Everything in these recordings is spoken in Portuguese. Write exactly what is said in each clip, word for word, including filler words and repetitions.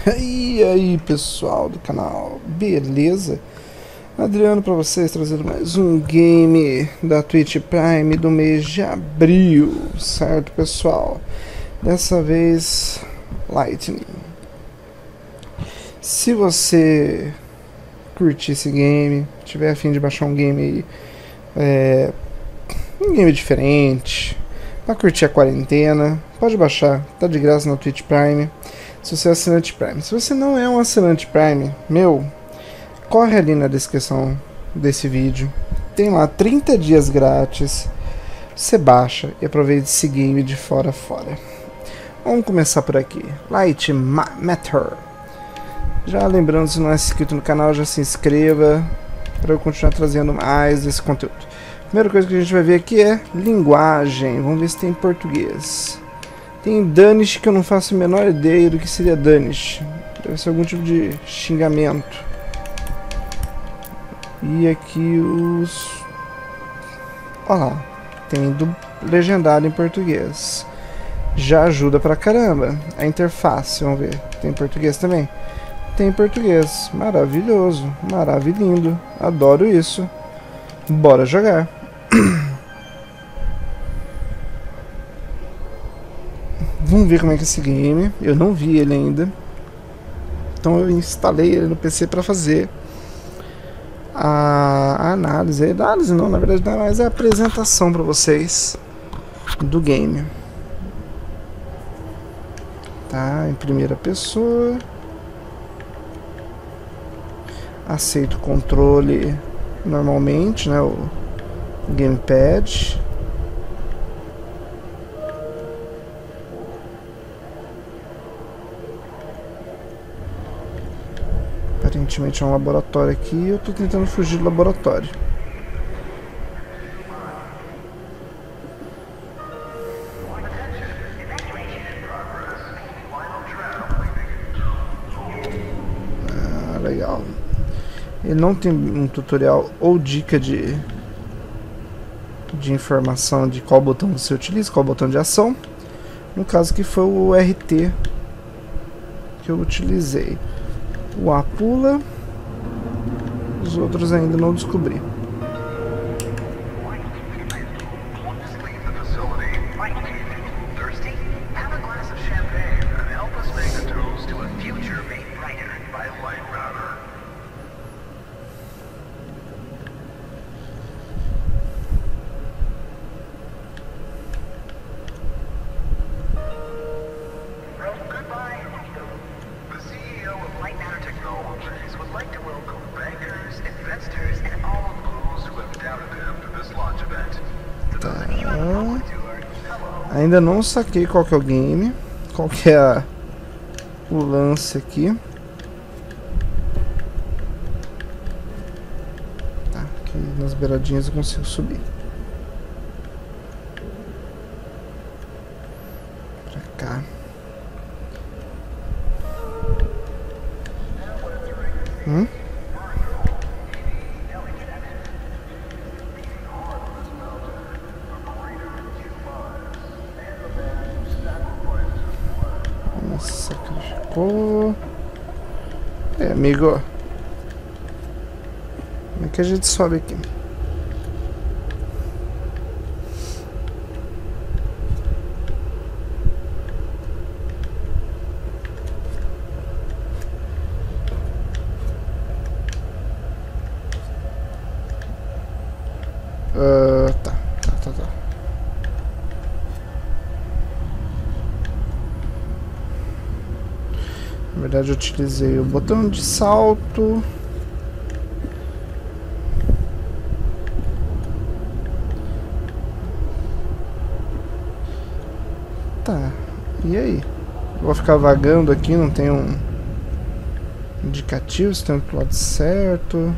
E aí pessoal do canal, beleza? Adriano para vocês, trazendo mais um game da Twitch Prime do mês de abril, certo pessoal? Dessa vez, Lightning. Se você curtir esse game, tiver a fim de baixar um game aí, é, um game diferente, pra curtir a quarentena, pode baixar, tá de graça na Twitch Prime. Se você é assinante Prime. Se você não é um assinante Prime, meu, corre ali na descrição desse vídeo. Tem lá trinta dias grátis. Você baixa e aproveita esse game de fora a fora. Vamos começar por aqui. Light Matter. Já lembrando, se não é inscrito no canal, já se inscreva para eu continuar trazendo mais desse conteúdo. Primeira coisa que a gente vai ver aqui é linguagem. Vamos ver se tem em português. Tem Danish, que eu não faço a menor ideia do que seria Danish. Deve ser algum tipo de xingamento. E aqui os... Olha lá. Tem do legendado em português. Já ajuda pra caramba. A interface, vamos ver. Tem em português também? Tem em português. Maravilhoso. Maravilhindo. Adoro isso. Bora jogar. Vamos ver como é que é esse game. Eu não vi ele ainda. Então eu instalei ele no P C para fazer a análise. A análise não, na verdade não é mais a apresentação para vocês do game. Tá, em primeira pessoa. Aceito o controle normalmente, né, o gamepad. Aparentemente é um laboratório aqui e eu tô tentando fugir do laboratório. Ah, legal. Ele não tem um tutorial ou dica de, de informação de qual botão você utiliza, qual botão de ação. No caso que foi o R T que eu utilizei. O A pula, os outros ainda não descobri. Ainda não saquei qual que é o game, qual que é a, o lance aqui. Tá, aqui nas beiradinhas eu consigo subir. Pra cá. Hum? Sacrificou. É, amigo. Como é que a gente sobe aqui? Uh, tá, tá, tá, tá. Na verdade eu utilizei o botão de salto. Tá, e aí? Eu vou ficar vagando aqui, não tem um indicativo se tem pro lado certo.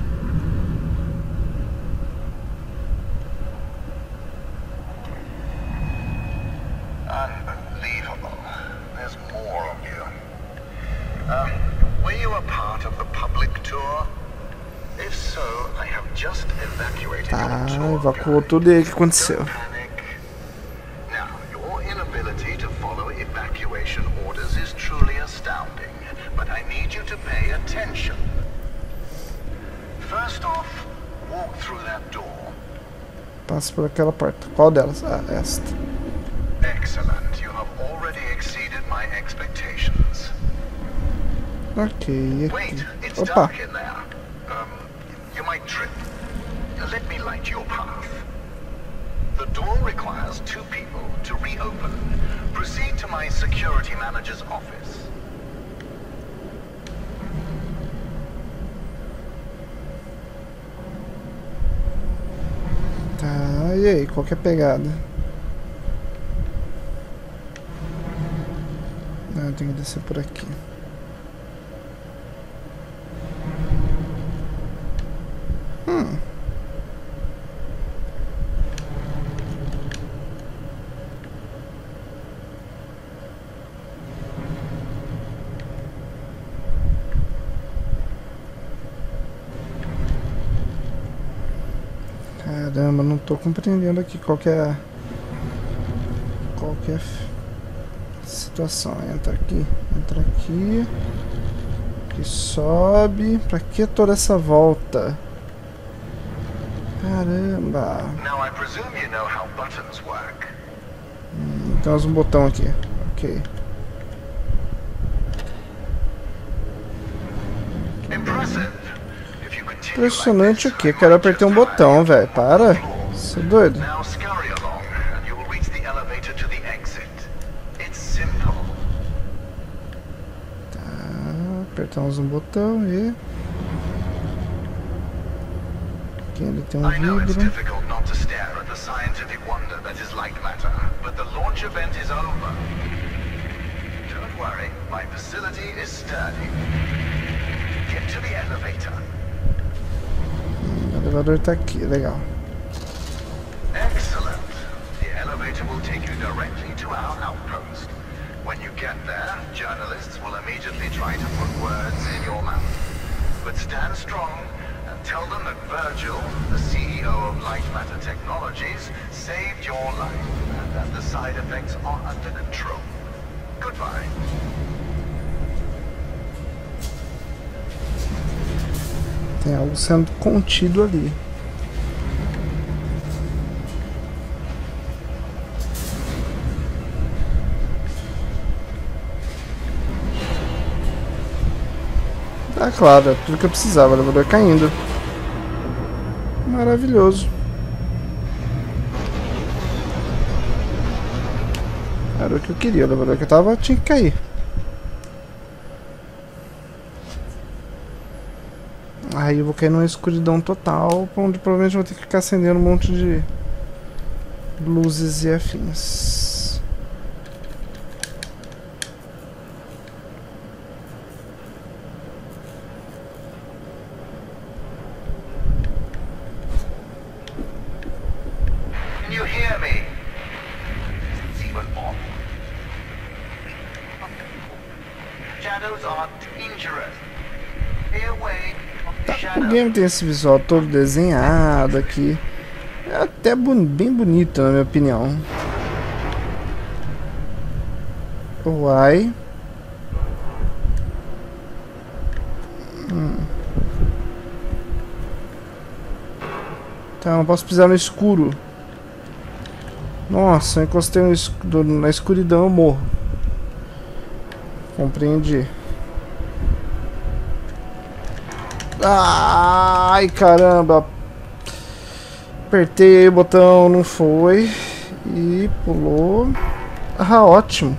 Tá, evacuou tudo e aí o que aconteceu? Now, your inability to follow evacuation orders is truly astounding, but I need you to pay attention. First off, walk through that door. Passa por aquela porta. Qual delas? Ah, esta. Excellent. You have already exceeded my expectations. Ok, Wait, aqui. it's Opa! dark in there. Um, you might trip. Let me light your path. The door requires two people to reopen. Proceed to my security manager's office. Tá, e aí, qual que é a pegada? Não, eu tenho que descer por aqui. Hum. Caramba, não tô compreendendo aqui qual que é a... Qual que é a situação. Entra aqui, entra aqui. Aqui sobe. Pra que toda essa volta? Caramba. Now I presume you know how buttons work. Hum, tem mais um botão aqui. Ok. Impressive. Impressionante o que? Quero apertar um botão, velho. Para. Você é doido? Now scurry along and you will reach the elevator to the exit. It's simple. Tá, apertamos um botão e... Aqui ele tem um I know it's vidro. difficult not to stare at the scientific wonder that is light matter, but the launch event is over. Don't worry, my facility is sturdy. Get to the elevator. O elevador tá aqui, legal. Excellent. The elevator will take you directly to our outpost. When you get there, journalists will immediately try to put words in your mouth. But stand strong and tell them that Virgil, the C E O of Light Matter Technologies, saved your life and that the side effects are under control. Goodbye. Tem algo sendo contido ali. Tá claro, é tudo que eu precisava, o elevador caindo. Maravilhoso. Era o que eu queria, o elevador que eu tava tinha que cair. Aí eu vou cair numa escuridão total, onde provavelmente eu vou ter que ficar acendendo um monte de luzes e afins. Can you hear me? It's even off. Shadows are dangerous. Stay away. O game tem esse visual todo desenhado aqui. É até bon bem bonito, na minha opinião. Uai. Hum. Tá, não posso pisar no escuro. Nossa, eu encostei no esc na escuridão, eu morro. Compreendi. Ai, caramba. Apertei o botão, não foi. E pulou. Ah, ótimo.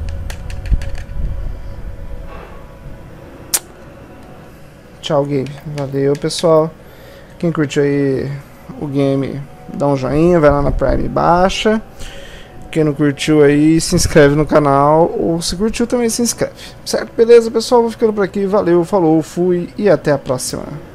Tchau, game. Valeu, pessoal. Quem curtiu aí o game, dá um joinha, vai lá na Prime e baixa. Quem não curtiu aí, se inscreve no canal. Ou se curtiu também, se inscreve. Certo? Beleza, pessoal? Vou ficando por aqui. Valeu, falou, fui e até a próxima.